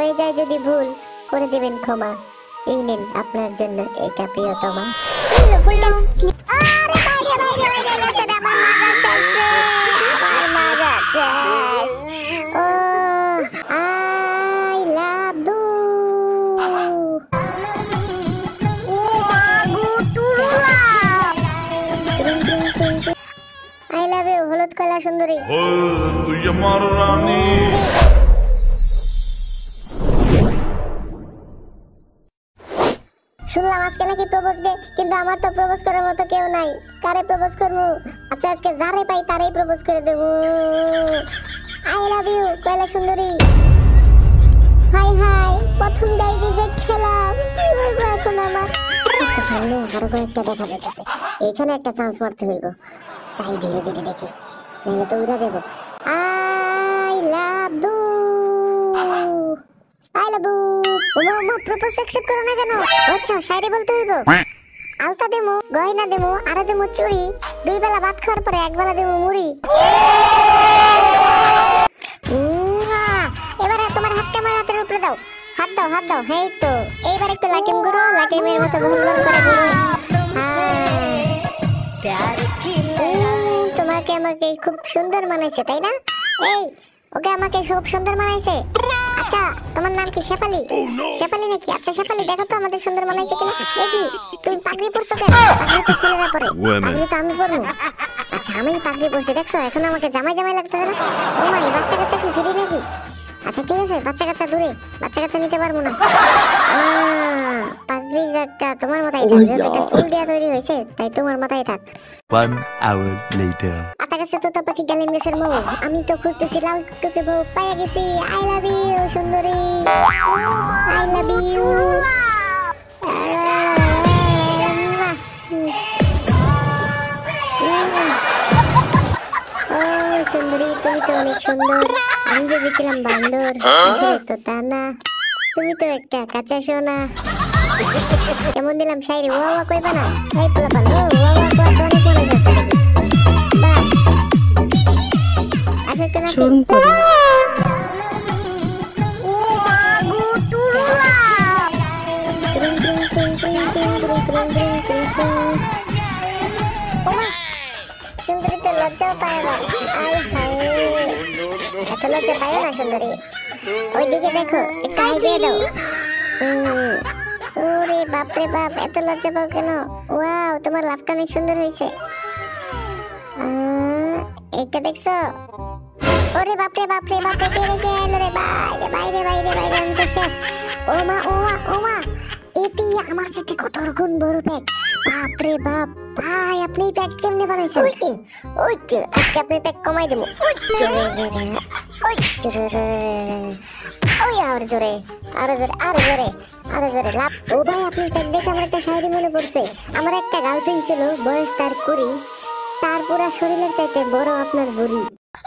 হয়ে যায় যদি ভুল করে দেবেন ক্ষমা। এই নেন আপনার জন্য এটা প্রিয়তমা। ফুলটা আরে বাইরে বাইরে বাইরে গেছে রে, আমার মাজা শেষ রে, আমার মাজা শেষ। ও I love you. I love you হলুদ কলা সুন্দরী। তুই আমার রানী। শুনলাম আজকে নাকি প্রপোজ ডে, কিন্তু আমার তো প্রপোজ করার মতো কেউ নাই। কারে প্রপোজ করবো? আচ্ছা আজকে যারে পাই তারেই প্রপোজ করে দেবো। আই লাভ ইউ কয়লা সুন্দরী। হাই হাই প্রথম ডাই রিজেক্ট খেলাম, কি বলবো এখন আমার? আচ্ছা সামনে আরো কয়েকটা দেখা যাইতেছে, এইখানে একটা চান্স মারতে হইব। চাই ধীরে ধীরে দেখি, নাহলে তো উড়া যাবো। I love you I love you. ওমা ওমা প্রপোজ অ্যাকসেপ্ট করো না কেন? আচ্ছা শায়রি বলতে হইব। আলতা দেমু, গয়না দেমু, আরো দেমু চুড়ি, দুই বেলা ভাত খাওয়ার পরে এক বেলা দেমু মুড়ি। এবারে তোমার হাতটা আমার হাতের উপরে দাও, হাত দাও হাত দাও। হ্যাঁ তো এইবার একটু লাটিম গুরু, লাটিমের মতো গোল গোল করে গুরু। তোমাকে আমাকে খুব সুন্দর মানাইছে তাই না? এই ওকে আমাকে খুব সুন্দর মানাইছে। আচ্ছা তোমার নাম কি? শেফালি? শেফালি নাকি? আচ্ছা শেফালি দেখো তো আমাদের সুন্দর মানাইছে কিনা। দেখি তুমি পাগড়ি পরছো কেন? পাগড়ি তো ছেলেরা পরে, পাগড়ি তো আমি পরবো। আচ্ছা আমি পাগড়ি পরছি দেখছো, এখন আমাকে জামাই জামাই লাগতেছে না? ও মা বাচ্চা কাচ্চা কি ফ্রি নাকি? আচ্ছা ঠিক আছে বাচ্চা কাচ্চা দূরে, বাচ্চা কাচ্চা নিতে পারবো না। পাগড়ি একটা তোমার মাথায় থাক, যেটা ফুল দেয়া তৈরি হয়েছে তাই তোমার মাথায় থাক। 1 hour later. আতা গাছে তোতা পাখি গালিম গাছের মৌ, আমি তো খুঁজতেছি লাল টুকে বউ, পাইয়া গেছি। আই লাভ ইউ সুন্দরী, আই লাভ ইউ। ও সুন্দরী তুমি তো অনেক সুন্দর, আমি ভেবেছিলাম বান্দর, আসলে তো তা না, তুমি তো একটা কাঁচা সোনা। কেমন দিলাম শায়রি? ওয়া ওয়া কইবা না? এই পোলাপান ও ওয়া ওয়া কই তো অনেক মনে হচ্ছে। বাহ আসলে তো নাচি। সুন্দরী তো লজ্জাও পায় না। আই হাই এত লজ্জা পায় না সুন্দরী। ওইদিকে দেখো একটু হাই দিয়ে দাও। ওরে বাপ রে বাপ এত লজ্জা পাও কেন? ওয়াও তোমার লাভটা অনেক সুন্দর হয়েছে। এইটা দেখছো? ওরে বাপ রে বাপ রে বাপ রে, কে রে কে এলো রে? বাইরে বাইরে বাইরে বাইরে, আমি তো শেষ। ও মা ও মা ও মা, এটি আমার সাথে কত গুণ বড় প্যাক। বাপ রে বাপ ভাই, আপনি প্যাক কেমনে বানাইছেন? ওই আজকে আপনি প্যাক কমাই দেবো। ওই আরো জোরে আরো জোরে আরো জোরে আরো জোরে লাভ। ও ভাই আপনি প্যাক দেখে আমার একটা শায়রি মনে পড়ছে। আমার একটা গার্লফ্রেন্ড ছিল, বয়স তার 20, তার পুরা শরীরের চাইতে বড় আপনার বুড়ি।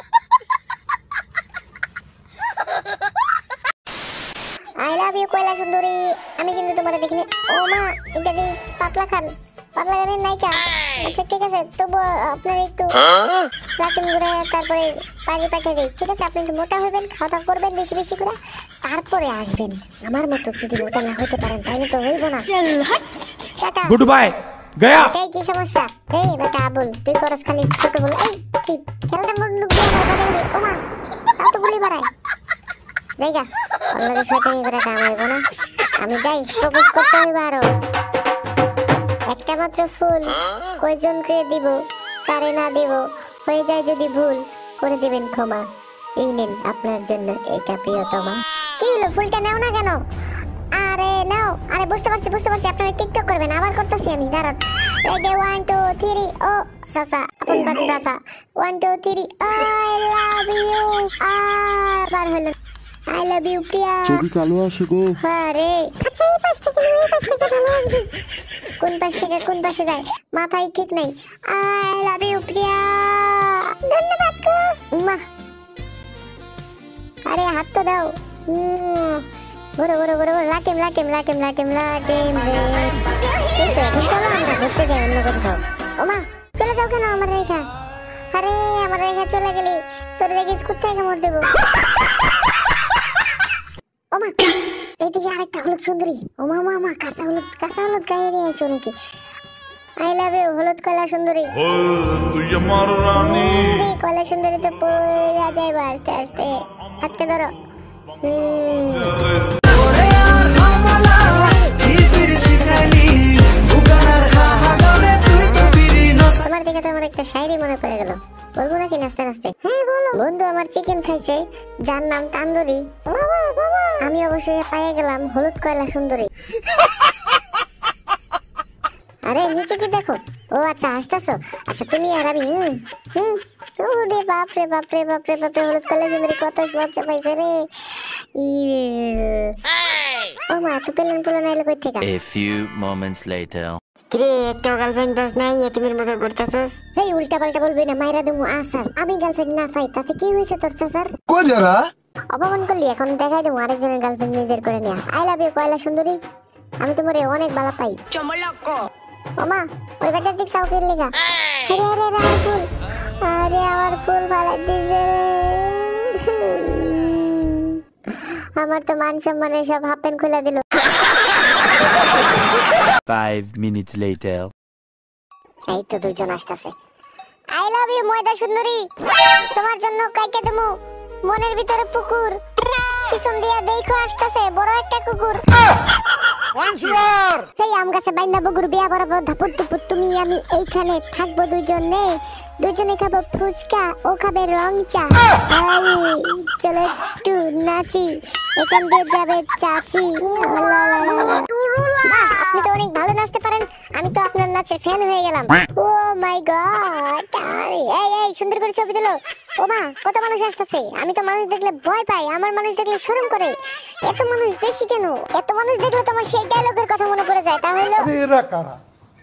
আই লাভ ইউ কয়লা সুন্দরী, আমি কিন্তু তোমার দেখিনি। ও মা এটা কি পাতলা খান? পাতলা খানের নায়িকা? আচ্ছা ঠিক আছে তবু আপনার একটু লাটিম ঘুরে তারপরে পানি পাঠিয়ে দিই। ঠিক আছে আপনি একটু মোটা হবেন, খাওয়া দাওয়া করবেন বেশি বেশি করে, তারপরে আসবেন। আমার মতো যদি মোটা না হইতে পারেন তাহলে তো হইব না। টাটা গুড বাই গয়া। এই কি সমস্যা? এই বেটা আবুল তুই করস খালি ছোট বল। এই কি খেলতে মুখ দিয়ে আমার বাড়ি। ও মা তা তো বলি বাড়াই জায়গা অন্যদের শয়তানি করে কাম হইব না। আমি যাই, প্রপোজ করতে হইব। আরো একটা মাত্র ফুল কয়জনকে দিব, কারে না দিব, হয়ে যায় যদি ভুল করে দিবেন ক্ষমা। এই নেন আপনার জন্য এটা প্রিয়তমা। কি হলো ফুলটা নাও না কেন? আরে নাও। আরে বুঝতে পারছি আপনারা টিকটক করবেন, আবার করতেছি আমি, দাঁড়ান। রেডি 1 2 3 ও সাসা আপন বাটন দাসা 1 2 3 আই লাভ ইউ। আবার হলো আই লাভ ইউ প্রিয়া। ছবি কালো আসে গো। আরে আচ্ছা এই পাশ থেকে এই পাশ থেকে ভালো আসবে। কোন পাশ থেকে কোন পাশে যায় মাথায় ঠিক নাই। আই লাভ ইউ প্রিয়া, ধন্যবাদ গো মা। আরে হাত তো দাও। বড় বড় বড় বড় লাটিম লাটিম লাটিম লাটিম লাটিম রে। কিন্তু এখন চলো আমরা ঘুরতে যাই অন্য কোথাও। ও মা চলে যাও কেন আমার রেখা? আরে আমার রেখা চলে গেলি তোর রেখে কোথায় কামড় দেবো? ও ওমা এইদিকে আরেকটা হলুদ সুন্দরী। ওমা মামা কাঁচা হলুদ গায়ে নিয়ে আইছো নাকি? আই লাভ ইউ হলুদ কয়লা সুন্দরী। তুই আমার রানী কয়লা সুন্দরী তো পড়া যায় আস্তে আস্তে। হাতটা ধরো। তোমার দিকে তো আমার একটা শায়রি মনে পড়ে গেল, বলবো নাকি নাচতে নাচতে? হ্যাঁ বলো। বন্ধু আমার চিকেন খাইছে যার নাম তান্দুরি, আমি অবশ্যই পাইয়ে গেলাম হলুদ কয়লা সুন্দরী। আরে নিচে কি দেখো? ও আচ্ছা হাসতেছো। আচ্ছা তুমি আর আমি ওরে বাপরে বাপরে বাপরে বাপরে হলুদ কয়লা সুন্দরী কত লজ্জা পাইছে রে। ও মা তো পেলেন আইলো কই থেকে? A few moments later. কিরে একটা গার্লফ্রেন্ড বাস নাই এতিমের মতো করতেছস? এই উল্টা পাল্টা বলবি না, মাইরা দেবো আসার। আমি গার্লফ্রেন্ড না পাই তাতে কি হয়েছে তোর চাচার? কো যারা অপমান করলি, এখন দেখাই দেবো আরেকজনের গার্লফ্রেন্ড নিজের করে নিয়া। আই লাভ ইউ কয়লা সুন্দরী, আমি তোমারে অনেক ভালো পাই। ওমা ওই ব্যাটার দিক সাউকের লেগা। আরে আরে আমার ফুল, আরে আমার ফুল ভালো দিছে। আমার তো মান সম্মানে সব হাফ প্যান্ট খুলে দিল। 5 minutes later. এই তো দুইজন আসতেছে। আই লাভ ইউ ময়দা সুন্দরী, তোমার জন্য কাইকে দেবো মনের ভিতরে পুকুর। পিছন দিয়া দেখো আসতেছে বড় একটা কুকুর। এই আম গাছে বাইন্দা বগুর বিয়া বরাবর ধাপুর টুপুর তুমি আমি এইখানে থাকবো দুজনে খাবো ফুচকা, ও খাবে রং চা। চলো একটু নাচি, এখান দিয়ে যাবে চাচি। আপনি তো অনেক ভালো নাচতে পারেন, আমি তো আপনার নাচের ফ্যান হয়ে গেলাম। ও মাই গড, এই সুন্দর করে ছবি দিলো। ও মা কত মানুষ আসতেছে, আমি তো মানুষ দেখলে ভয় পাই, আমার মানুষ দেখলে শরম করে। এত মানুষ বেশি কেন? এত মানুষ দেখলে তোমার সেই ডায়লগের কথা মনে পড়ে যায়, তাহলে এরা কারা,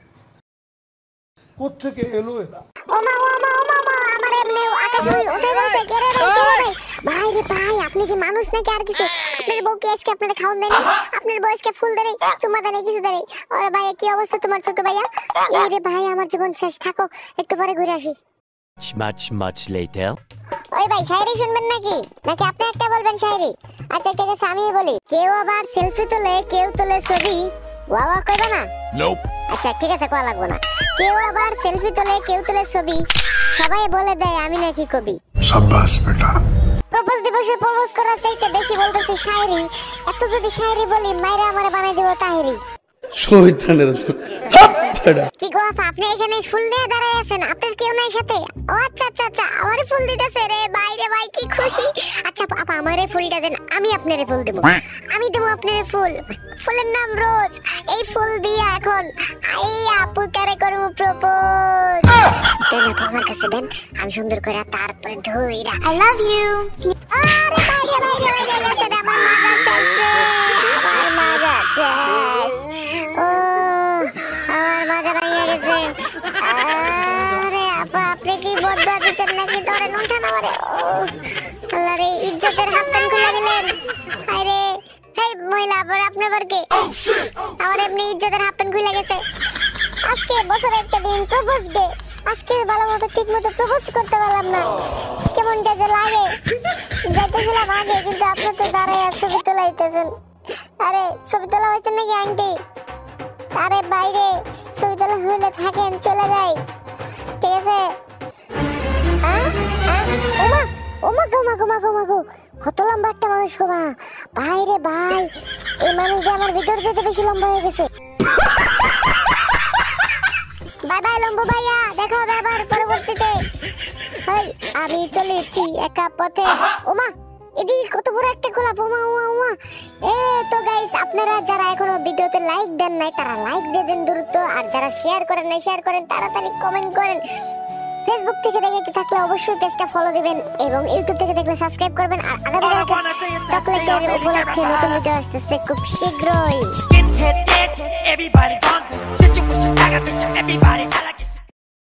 কোত্থেকে এলো এরা? ও মা আমার এমনি আকাশে উঠে বলছে কে রে ভাই রে ভাই, আপনি কি মানুষ নাকি আর কিছু? আপনার বউ কি আজকে আপনাদের খাওন দেয় না? আপনার বয়সকে ফুল দেয় চুম্মা দেয় কিছু দেয়? আরে ভাই কি অবস্থা তোমার ছোট ভাইয়া? এই রে ভাই আমার জীবন শেষ, থাকো একটু পরে ঘুরে আসি। Much later. ওই ভাই শায়রি শুনবেন নাকি আপনি একটা বলবেন শায়রি? আচ্ছা ঠিক আছে আমি বলি। কেউ আবার সেলফি তোলে, কেউ তোলে ছবি। ওয়া কইবা না? Nope. আচ্ছা ঠিক আছে কোয়া লাগবে না। কেউ আবার সেলফি তোলে, কেউ তোলে ছবি, সবাই বলে দেয় আমি নাকি কবি। শাবাশ বেটা। প্রপোজ দিবসে প্রপোজ করার চাইতে বেশি বলতেছে শায়রি। এত যদি শায়রি বলি মাইরা আমারে বানাই দিব তাহেরি। শয়তানের তো কি গো আপা আপনি এখানে ফুল নিয়ে দাঁড়ায় আছেন, আপনার কেউ নাই সাথে? ও আচ্ছা আমারে ফুল দিতেছে রে ভাই কি খুশি। আচ্ছা আপা আমারে ফুলটা দেন, আমি আপনারে ফুল দেব। আমি দেব আপনারে ফুল, ফুলের নাম রোজ। এই ফুল দিয়া এখন এই আপু কারে করব প্রপোজ। দেন আপা আমার কাছে দেন, আমি সুন্দর করে তারপরে ধইরা আই লাভ ইউ। আরে ভাই গেছে রে আমার মাজা শেষ, আমার মাজা শেষ। ও আমার মাজা ভাইয়া গেছে। আরে আপা আপনি কি বদবা দিচ্ছেন নাকি? তোরে নুনটা না মারে। আল্লাহ রে ইজ্জতের হাত টান খুলে দিলেন। আরে এই মহিলা আবার আপনি আবার কে? আমার এমনি ইজ্জতের হাত টান খুলে গেছে। আজকে বছরে একটা দিন প্রপোজ ডে, আজকে ভালো মতো ঠিক মতো প্রপোজ করতে পারলাম না, কেমনটা যে লাগে। যাইতেছিলাম আগে কিন্তু আপনি তো দাঁড়ায় ছবি তোলাইতেছেন। আরে ছবি তোলা হয়েছে নাকি আন্টি? আরে বাইরে ছবি তোলা হলে থাকেন, চলে যাই ঠিক আছে? কত লম্বা একটা মানুষ গো মা। ভাই রে ভাই, এই মানুষটা আমার ভিতর যেতে বেশি লম্বা হয়ে গেছে। বাই বাই লম্বু ভাইয়া, দেখা হবে আবার পরবর্তীতে। আমি চলেছি একা পথে। ওমা এদিকে কত বড় একটা গোলাপ। ওমা তো গাইস আপনারা যারা এখনো ভিডিওতে লাইক দেন নাই তারা লাইক দিয়ে দেন দ্রুত, আর যারা শেয়ার করেন নাই শেয়ার করেন, তাড়াতাড়ি কমেন্ট করেন। ফেসবুক থেকে দেখে থাকলে অবশ্যই পেজটা ফলো দিবেন এবং ইউটিউব থেকে দেখলে সাবস্ক্রাইব করবেন। আর আগামী চকলেটের উপলক্ষে নতুন ভিডিও আসতেছে খুব শীঘ্রই।